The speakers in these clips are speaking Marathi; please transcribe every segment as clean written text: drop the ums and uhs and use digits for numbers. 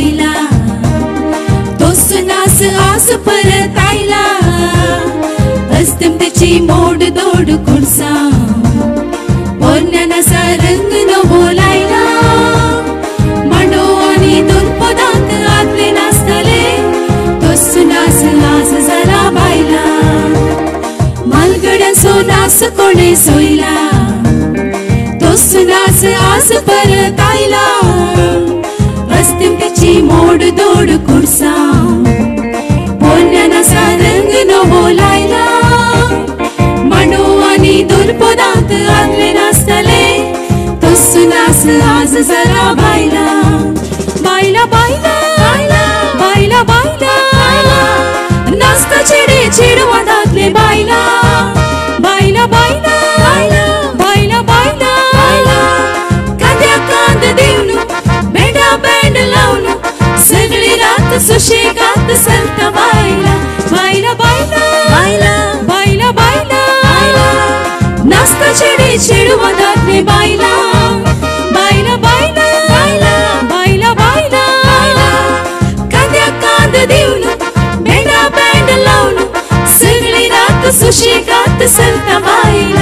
सोयला तोच नास आस परत आयला असतम त्याची मोड दोड कुडसा पोरण्यानासा रंग न बोलायला मांडो आणि दोन पदांत आतले नाचतले तोच नास आज जरा बायला मालगड्यांचो नास कोणे सोयला तोच नास आज परत आयला असतम त्याची मोड दोड कुडसा पोरण्यानासा रंग न बोलायला मांडो आणि दोन पदांत आतले नाचतले तोच नास आज जरा बायला बायला बायला बायला बायला नाचता चेडे चेडवा दातले बायला बायला बायला बायला बायला कांद्या कांद देऊन बेंडा बेंड लावून सगळी रात सुशेगात सरता बायला बायला बायला बायला बायला नाचता चेडे चेडवा दातले बायला बायला बायला बायला बायला कांद्या कांद देऊन बेंडा बेंड लावून सगळी रात सुशेगात सरता बायला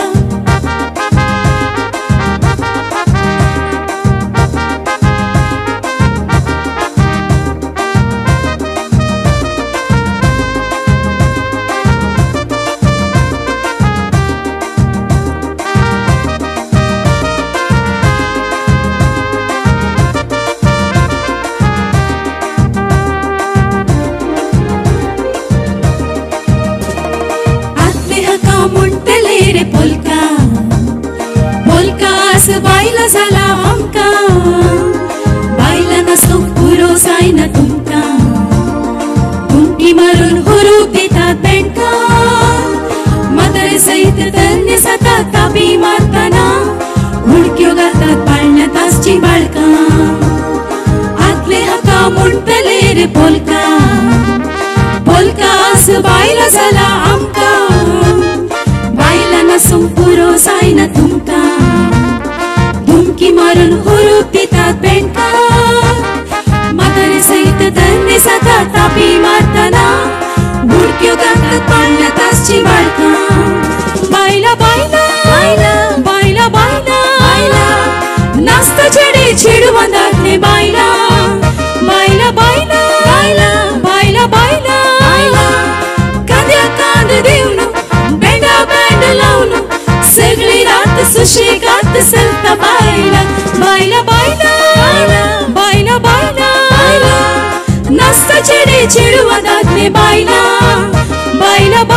बायला झाला आमका बायला नसो पुरो जायना तुमका तुमकी मारून हुरूप देतात बेंडका म्हातारे सहित धन्य जातात ताबी मारताना हुडक्यो घालतात पाळण्यात आसची बाळका आतले हाका म्हणटले रे पोलका पोलका आस बायला झाला आमका बायला नसो पुरो जायना तुमका की मारून हुरूप देतात बेंडका म्हातारे सहित धन्य जातात तापी मारताना बुडक्यो घालतात पाळण्यात आसची बाळका बायला बायला बायला बायला नाचता चेडे चेडवा दातले बायला बायला बायला बायला बायला कांद्या कांद देऊन बेंडा बेंड लावून सगळी रात सुशेगात सरता बायला बायला बायला बायला नाचता चेडे चेडवा दातले बायला बायला